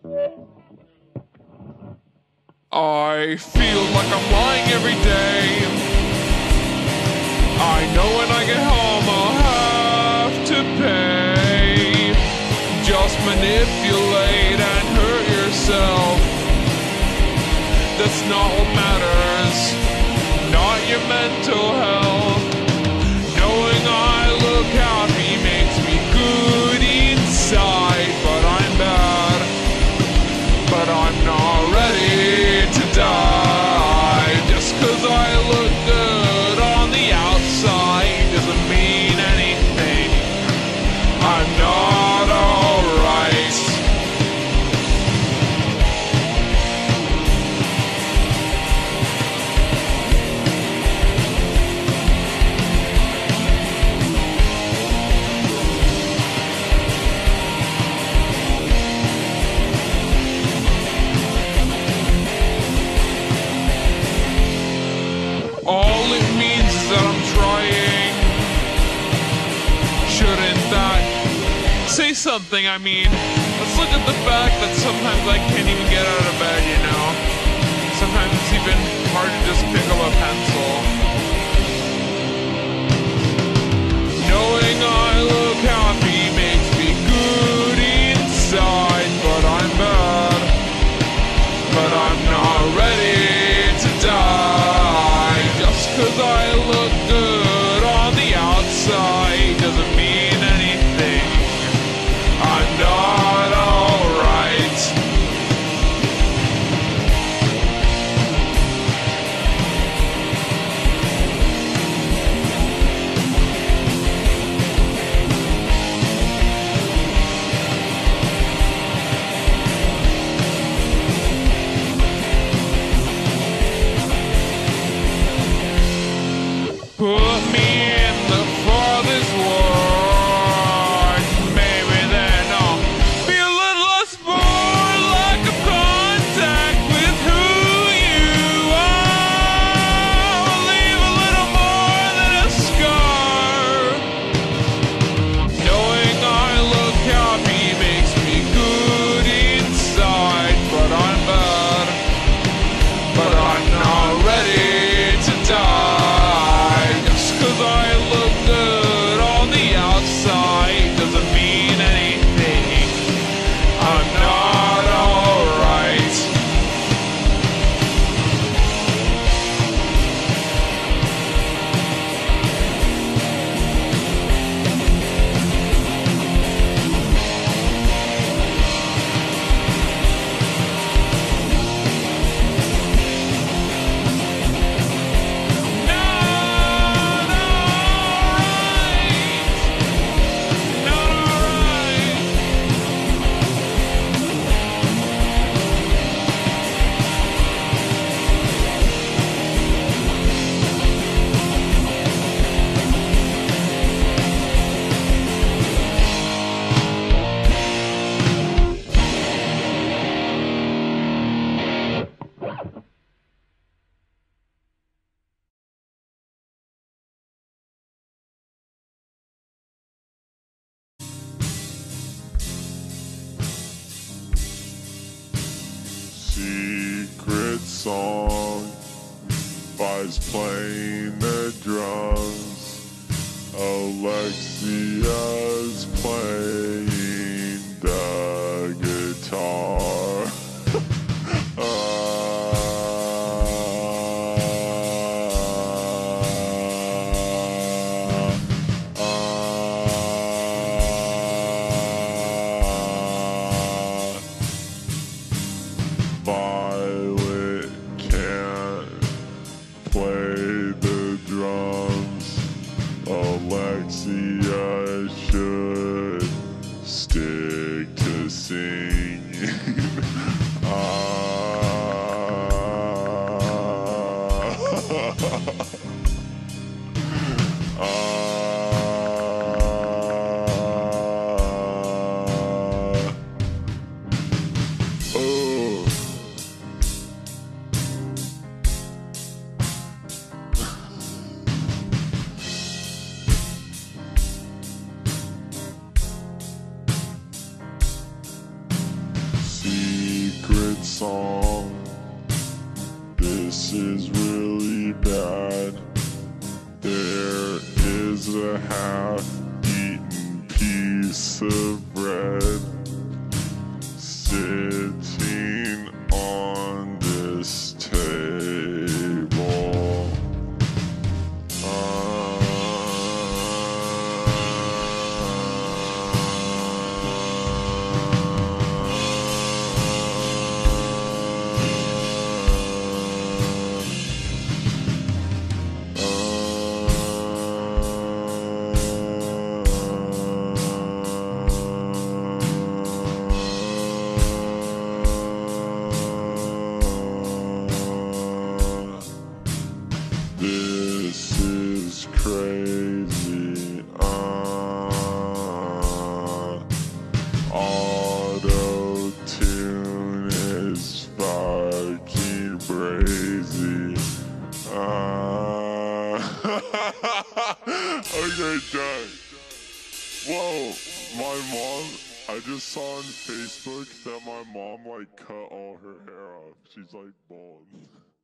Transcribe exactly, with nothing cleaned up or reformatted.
I feel like I'm lying every day. I know when I get home I'll have to pay. Just manipulate and hurt yourself. That's not what matters. Not your mental health. Knowing I look happy makes me good inside. But I'm bad. But I'm not ready to die. Just 'cause I look good on the outside doesn't mean anything. I'm not alright. All it means is that I'm trying. Shouldn't that say something? I mean, let's look at the fact that sometimes I can't even get out of bed, you know? Sometimes it's even hard to just pick up a pencil. Knowing I look happy makes me good inside, but I'm bad. But I'm not ready to die. Just 'cause I look good on the outside doesn't mean anything. I'm not alright. Put me in the farthest ward. Maybe then I'll be a little less bored, like a contact with who you are. I'll leave a little more than a scar. Knowing I look happy makes me good inside, but I'm bad. But I'm not ready to die. Just 'cause I look good on the outside doesn't mean anything. I'm not alright. Not alright. Not alright. Secret song, Fi's playing the drums, Alexia's playing the guitar. Ah, ah. Violet can't play the drums. Alexia should stick to singing. Ah. Ah. Oh. song. This is really bad. There is a half-eaten piece of bread sitting on this table. This is crazy. Uh, Auto-tune is fucking crazy. Uh, okay, done. Whoa, my mom, I just saw on Facebook that my mom like cut all her hair off. She's like bald.